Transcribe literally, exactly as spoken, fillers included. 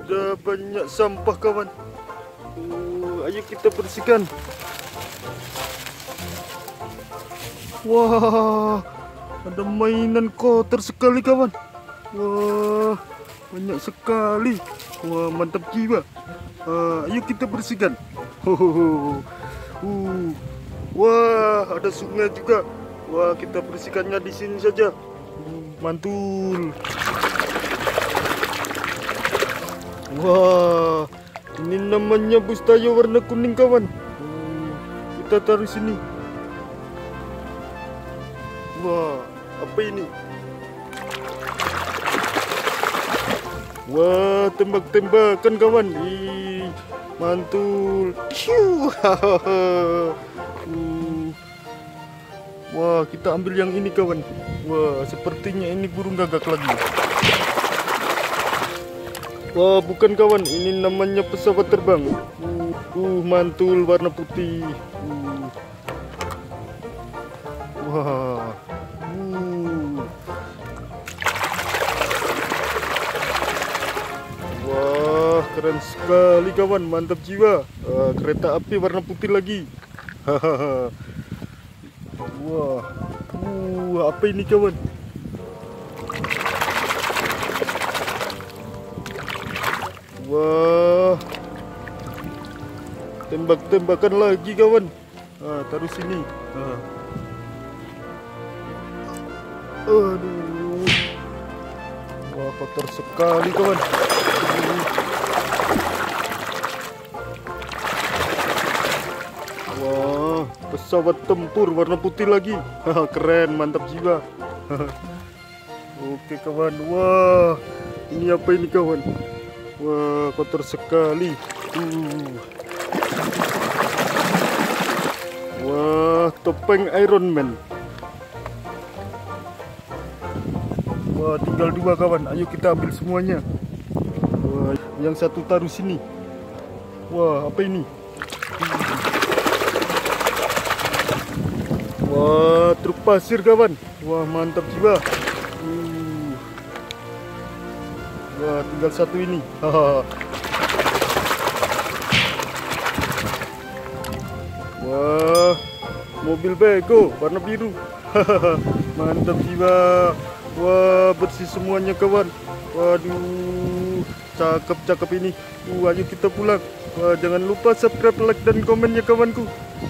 ada banyak sampah kawan. Uh, ayo kita bersihkan. Wah, ada mainan kotor sekali kawan. Wah, banyak sekali. Wah, mantap jiwa. Uh, ayo kita bersihkan. Hohoho. Uh, wah, ada sungai juga. Wah, kita bersihkannya di sini saja. Uh, mantul. Wah, ini namanya bus tayo warna kuning kawan. Uh, kita taruh sini. Wah, apa ini? Wah, tembak-tembakan kawan. Ih, mantul. uh. Wah, kita ambil yang ini kawan. Wah, sepertinya ini burung gagak lagi. Wah, bukan kawan, ini namanya pesawat terbang. Uh, uh mantul warna putih. Uh. Wah. Uh. Wah, keren sekali kawan, mantap jiwa. Uh, kereta api warna putih lagi. Hahaha. Wah. Uh, apa ini kawan? Wah, tembak-tembakan lagi kawan. Ah, taruh sini. Ah. Aduh, wah kotor sekali kawan. Aduh. Wah, pesawat tempur warna putih lagi. Keren, mantap jiwa. Oke kawan. Wah, ini apa ini kawan? Wah, kotor sekali. Uh. Wah, topeng Iron Man. Wah, tinggal dua kawan. Ayo kita ambil semuanya. Wah, yang satu taruh sini. Wah, apa ini? Wah, truk pasir kawan. Wah, mantap jiwa. Uh. Wah, tinggal satu ini. Wah, mobil bego warna biru. Mantap jiwa. Wah, bersih semuanya kawan. Waduh, cakep-cakep ini. Uh, ayo kita pulang. Wah, jangan lupa subscribe, like, dan komen ya kawanku.